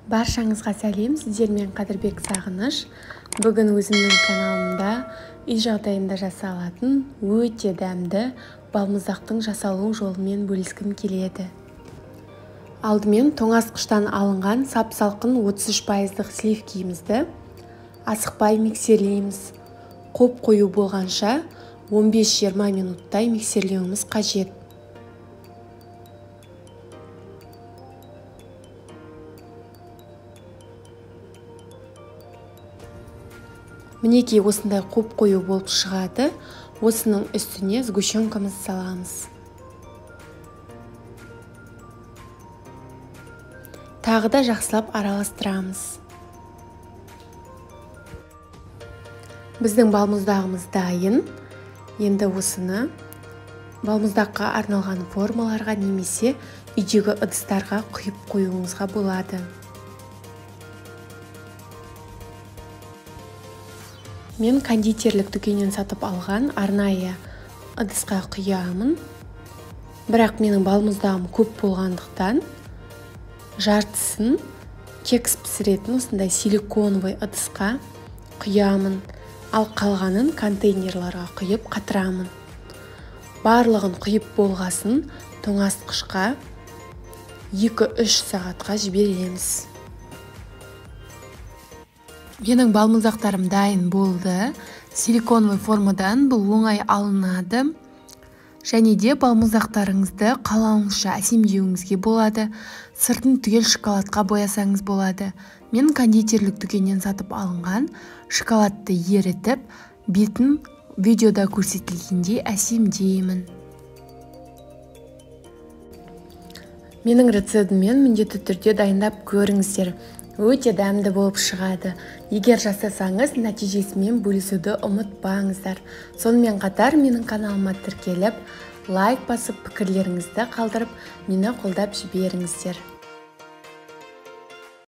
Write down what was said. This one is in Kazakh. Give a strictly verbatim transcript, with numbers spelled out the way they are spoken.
Баршаңызға сәлем, сіздермен Қадырбек Сағыныш. Бүгін өзімнің каналымда үй жағдайында жасалатын өте дәмді балмұздақтың жасалу жолымен бөліскім келеді. Алдымен тоңазытқыштан алынған сап-салқын отыз үш пайыздық сливкиімізді асықпай миксерлейміз. Қоп қою болғанша он бес жиырма минуттай миксерлеуіміз қажет. Мінекей осындай қоп қою болып шығады. Осының үстіне сгущенкамызды саламыз. Тағы да жақсылап араластырамыз. Біздің балмұздағымыз дайын. Енді осыны балмұздаққа арналған формаларға немесе үйдегі ыдыстарға құйып қоюыңызға болады. Мен кондитерлік дүкеннен сатып алған арнайы ыдысқа құямын. Бірақ менің балмұздағым көп болғандықтан жартысын кекс пісіретін осындай силиконовый ыдысқа құямын, ал қалғанын контейнерларға құйып қатырамын. Барлығын құйып болғасын тоңазытқышқа екі үш сағатқа жібереміз. Менің балмұздақтарым дайын болды. Силиконовый формадан бұл оңай алынады. Және де балмұздақтарыңызды қалауыңызша әсемдеуіңізге болады. Сыртын түгел шоколадқа боясаңыз болады. Мен кондитерлік дүкеннен сатып алынған шоколадты ерітіп, бетін видеода көрсетілгендей әсемдеймін. Менің рецептіммен міндетті түрде дайындап көріңіздер. Өте дәмді болып шығады. Егер жасасаңыз, нәтижесімен бөлісуді ұмытпаңыздар. Сонымен қатар менің каналыма тіркеліп, лайк басып, пікірлеріңізді қалдырып, мені қолдап жіберіңіздер.